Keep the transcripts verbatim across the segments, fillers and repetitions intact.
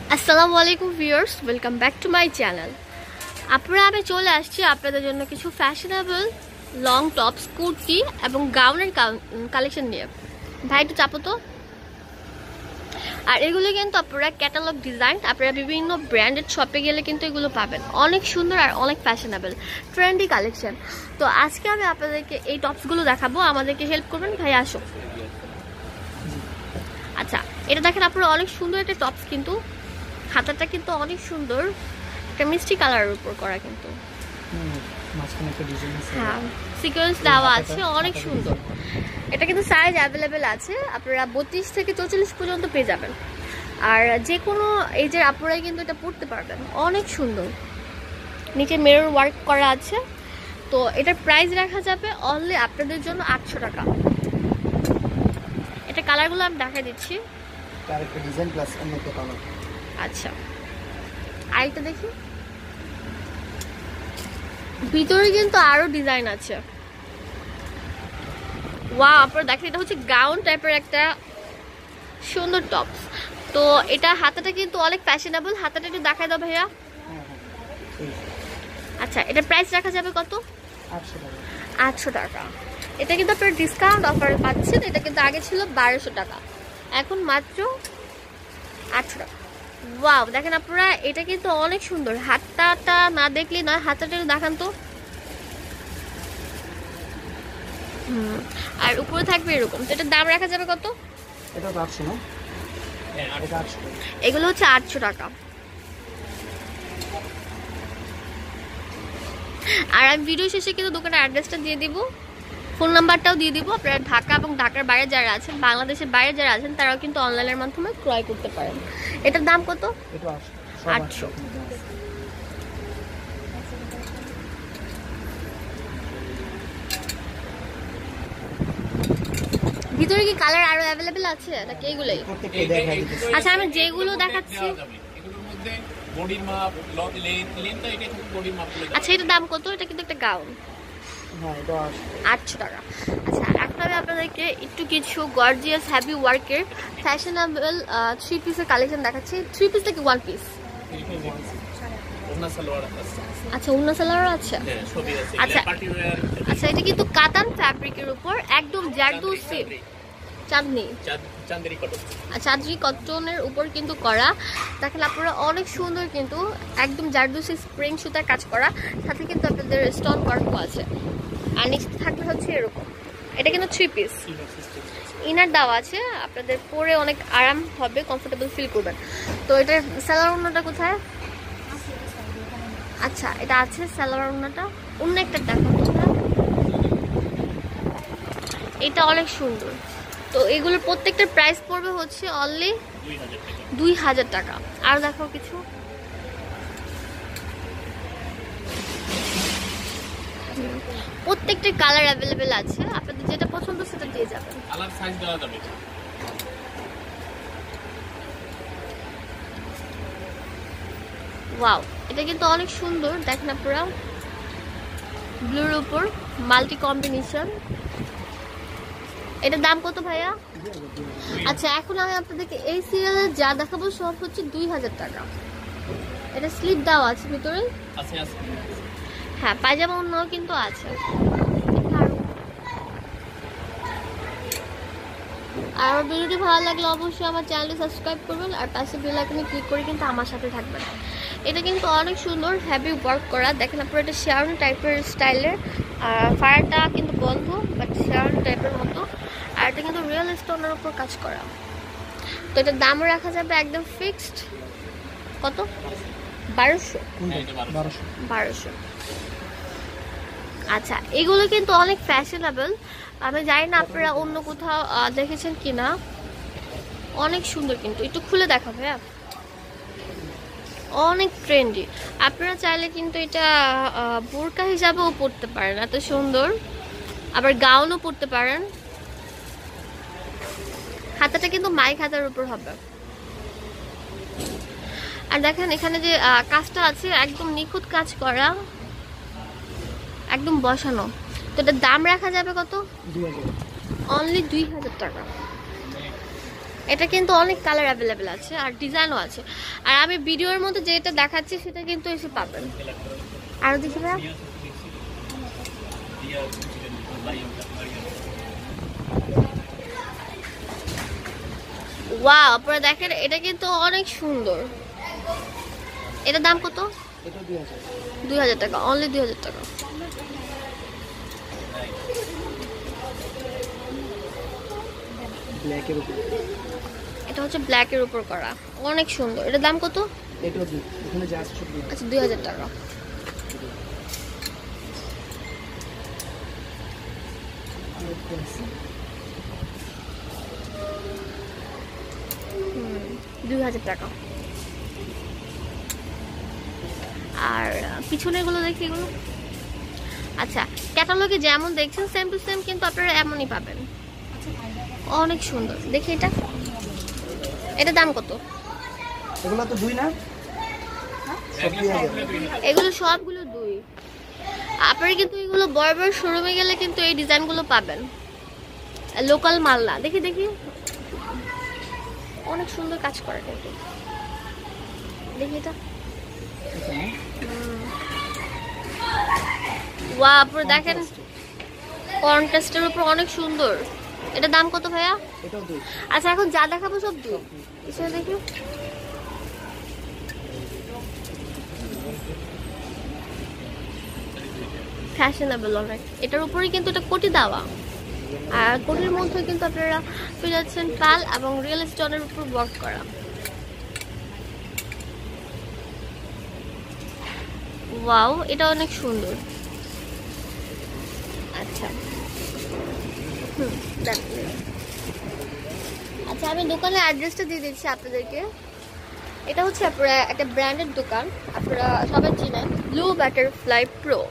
আসসালামু আলাইকুম viewers, welcome back to my channel. আপনারা আমি চলে আসছি আপনাদের জন্য কিছু ফ্যাশনেবল লং টপস, কুর্তি এবং গাউনের কালেকশন নিয়ে। ভাই একটু চাপো তো। আর এগুলো কিন্তু আপনারা ক্যাটালগ ডিজাইন, আপনারা বিভিন্ন ব্র্যান্ডেড শপে গেলে কিন্তু এগুলো পাবেন। অনেক সুন্দর আর অনেক ফ্যাশনেবল ট্রেন্ডি কালেকশন। তো আজকে আমি আপনাদেরকে এই টপসগুলো দেখাবো। আমাদেরকে হেল্প করবেন ভাই, আসো। আচ্ছা, এটা দেখেন আপনারা, অনেক সুন্দর একটা টপস, কিন্তু হাতাটা কিন্তু অনেক সুন্দর, একটা মিষ্টি কালারের উপর করা, কিন্তু হ্যাঁ সিকোয়েন্স দেওয়া আছে, অনেক সুন্দর। এটা কিন্তু সাইজ অ্যাভেলেবেল আছে, আপনারা বত্রিশ থেকে চৌচল্লিশ পর্যন্ত পেয়ে যাবেন। আর যে কোনো এজের আপনারাই কিন্তু এটা পরতে পারবেন, অনেক সুন্দর। নিচে মিরর ওয়ার্ক করা আছে। তো এটার প্রাইস রাখা যাবে অনলি আপনাদের জন্য আটশো টাকা। এটা কালারগুলো আমি দেখা দিচ্ছি। আচ্ছা, আরেকটা দেখি, ভিতরে কিন্তু আরো ডিজাইন আছে। ওয়াও, আপনারা দেখেন, এটা হচ্ছে গাউন টাইপের একটা সুন্দর টপস। তো এটা হাতাটা কিন্তু অনেক ফ্যাশনেবল। হাতাটা একটু দেখায় দাও ভাইয়া। আচ্ছা, এটার প্রাইস রাখা যাবে কত? আটশো টাকা। এটা কিন্তু আপনারা ডিসকাউন্ট অফার পাচ্ছেন। এটা কিন্তু আগে ছিল বারোশো টাকা, এখন মাত্র আটশো টাকা। ওয়াও, দেখেন আপনারা, এটা কিন্তু অনেক সুন্দর। হাতটা না দেখলে নয়, হাতটা একটু দেখান তো। হুম, আর উপরে থাকবে এরকম। তো এটার দাম রাখা যাবে কত? এটা তো আটশো না? এটা আটশো। এগুলো হচ্ছে আটশো টাকা। আর আমি ভিডিও শেষে কিন্তু দোকানের অ্যাড্রেসটা দিয়ে দিব, ফোন নাম্বারটাও দিয়ে দিব। আপনারা ঢাকা এবং ঢাকার বাইরে যারা আছেন, বাংলাদেশের বাইরে যারা আছেন, তারাও কিন্তু অনলাইনের মাধ্যমে ক্রয় করতে পারেন। এটার দাম কত? আটশো। ভিতরে কি কালার আরো অ্যাভেলেবেল আছে নাকি এইগুলোই? আচ্ছা, আমি যেগুলো দেখাচ্ছি। আচ্ছা, এটার দাম কত? এটা কিন্তু একটা গাউন, আটশো টাকা। আচ্ছা, এখন আমি আপনাদেরকে একটু কিছু গর্জিয়াস হ্যাভি ওয়ার্কের ফ্যাশনেবল থ্রি পিসের কালেকশন দেখাচ্ছি। থ্রি পিস থেকে ওয়ান পিস। আচ্ছা, উন্না সালোয়ার আছে। আচ্ছা আচ্ছা, এটা কিন্তু কাতান ফ্যাব্রিকের উপর একদম জারদৌসি চাঁদনি চাঁদনি কটনের উপর কিন্তু করা। দেখেন আপনারা, অনেক সুন্দর, কিন্তু একদম জারদৌসি স্প্রিং সুতার কাজ করা, সাথে কিন্তু আপনাদের স্টোন ওয়ার্কও আছে। আর নিচে থাকবে হচ্ছে এরকম। এটা কিন্তু থ্রি পিস, ইনার দেওয়া আছে, আপনাদের পরে অনেক আরাম হবে, কমফোর্টেবল ফিল করবেন। তো এটার সালোয়ার ওড়নাটা কোথায়? আচ্ছা, এটা আছে সালোয়ার ওড়নাটা। অন্য একটা দেখো, এটা অনেক সুন্দর। তো এগুলোর প্রত্যেকটার প্রাইস পড়বে হচ্ছে অনলি দুই হাজার টাকা। আর দেখো কিছু, প্রত্যেকটা কালার অ্যাভেলেবেল আছে, আপনাদের যেটা পছন্দ সেটা দিয়ে যাবেন। কালার সাইজ দেওয়া যাবে। ওয়াও, এটা কিন্তু অনেক সুন্দর। দেখেন আপনারা, ব্লুর উপর মাল্টি কম্বিনেশন। এটার দাম কত ভাইয়া? আচ্ছা, এখন আমি আপনাদেরকে এই সিরিয়ালে যা দেখাবো সব হচ্ছে দুই হাজার টাকা। এটা স্লিপ দেওয়া আছে ভিতরে। হ্যাঁ, পায়জামা অন্যও কিন্তু আছে। আর আমার ভিডিওটি ভালো লাগলে অবশ্যই আমার চ্যানেলটি সাবস্ক্রাইব করবেন, আর পাশে বেল আইকনে ক্লিক করে কিন্তু আমার সাথে থাকবেন। এটা কিন্তু অনেক সুন্দর হেভি ওয়ার্ক করা। দেখেন আপনারা, এটা শেয়ারন টাইপের স্টাইলের। আর ফায়ারটা কিন্তু বন্ধ, বাট শেয়ারন টাইপের মতো। আর এটা কিন্তু রিয়েল স্টোনের উপর কাজ করা। তো এটার দাম রাখা যাবে একদম ফিক্সড কত? বারোশো। বারোশো। আচ্ছা, এগুলো কিন্তু অনেক ফ্যাশনেবল। আমি জানি না আপনারা অন্য কোথাও দেখেছেন কিনা, অনেক সুন্দর, কিন্তু একটু খুলে দেখাবো। হ্যাঁ, অনেক ট্রেন্ডি। আপনারা চাইলে কিন্তু এটা বোরকা হিসাবেও পরতে পারেন, এত সুন্দর। আবার গাউনও পরতে পারেন। হাতাটা কিন্তু মাইক হাতার উপর হবে। আর দেখেন এখানে যে কাজটা আছে, একদম নিখুঁত কাজ করা, একদম বসানো। তো এটার দাম রাখা যাবে কত? অনলি দুই হাজার টাকা। এটা কিন্তু অনেক কালার অ্যাভেলেবেল আছে আর ডিজাইনও আছে। আর আমি ভিডিওর মধ্যে যেটা দেখাচ্ছি সেটা কিন্তু এসে পাবেন। আরো দেখি ভাইয়া, ওয়াও আপনারা দেখেন এটা কিন্তু অনেক সুন্দর। এটার দাম কত? এটা দুই হাজার দুই হাজার টাকা, অনলি দুই হাজার টাকা। ব্ল্যাকের উপর, এটা হচ্ছে ব্ল্যাকের উপর করা, অনেক সুন্দর। এটার দাম কত? এটা দুই, এখানে যা আছে সব দুই। আচ্ছা দুই হাজার টাকা। হুম, দুই হাজার টাকা। আর পিছনে গুলো দেখি, এগুলো আচ্ছা ক্যাটালগে যেমন দেখছেন সেম টু সেম কিন্তু আপনারা এমনই পাবেন, অনেক সুন্দর। দেখি এটা, এটা দাম কত? এগুলো তো দুই না, সব দুই হাজার। এগুলো সবগুলো দুই। আপনারা কিন্তু এগুলো বড় বড় শোরুমে গেলে কিন্তু এই ডিজাইনগুলো পাবেন, লোকাল মাল না। দেখি দেখি, অনেক সুন্দর কাজ করে কিন্তু। দেখি এটা, ওয়া আপনারা দেখেন কন্ট্রাস্টের উপর অনেক সুন্দর। এটা দাম কত ভাইয়া? এটাও দুই। আচ্ছা এখন যা দেখাবো সব দুই। এটা দেখি, ফ্যাশনেবল অনেক। এটার উপরে কিন্তু এটা কোটি দেওয়া, আর কোটির মধ্যে কিন্তু আপনারা পেয়ে যাচ্ছেন পাল এবং রিয়েল স্টোনের উপর ওয়ার্ক করা। ওয়াও এটা অনেক সুন্দর। আচ্ছা হুম আচ্ছা আমি দোকানের অ্যাড্রেসটা দিয়ে দিচ্ছি আপনাদেরকে। এটা হচ্ছে আপনারা একটা ব্র্যান্ডের দোকান, আপনারা সবাই চিনেন, ব্লু বাটারফ্লাই প্রো।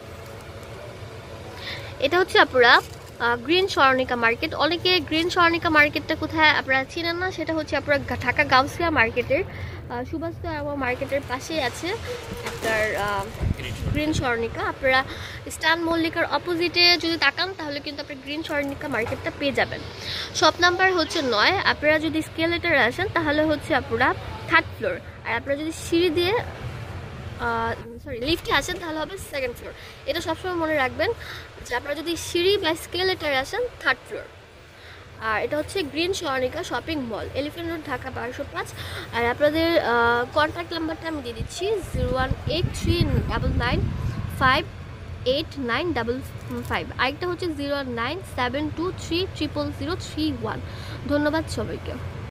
এটা হচ্ছে আপনারা গ্রিন স্বর্ণিকা মার্কেট। অনেকে গ্রিন স্বর্ণিকা মার্কেটটা কোথায় আপনারা চিনেন না, সেটা হচ্ছে আপনারা ঢাকা গাউসিয়া মার্কেটের সুভাষ মার্কেটের পাশেই আছে আপনার গ্রিন স্বর্ণিকা। আপনারা স্টান মল্লিকার অপোজিটে যদি তাকান তাহলে কিন্তু আপনার গ্রিন স্বর্ণিকা মার্কেটটা পেয়ে যাবেন। শপ নাম্বার হচ্ছে নয়। আপনারা যদি স্কেলেটারে আসেন তাহলে হচ্ছে আপনারা থার্ড ফ্লোর, আর আপনারা যদি সিঁড়ি দিয়ে সরি লিফটে আসেন তাহলে হবে সেকেন্ড ফ্লোর। এটা সবসময় মনে রাখবেন যে আপনারা যদি সিঁড়ি বা স্কেলেটারে আসেন থার্ড ফ্লোর। আর এটা হচ্ছে green Swarnika shopping mall, elephant road, Dhaka বারোশো পাঁচ। আর আপনাদের কন্ট্যাক্ট নাম্বারটা আমি দিয়ে দিচ্ছি, zero one eight three double nine five eight nine double five. আরেকটা হচ্ছে zero nine seven two three triple zero three one. ধন্যবাদ সবাইকে।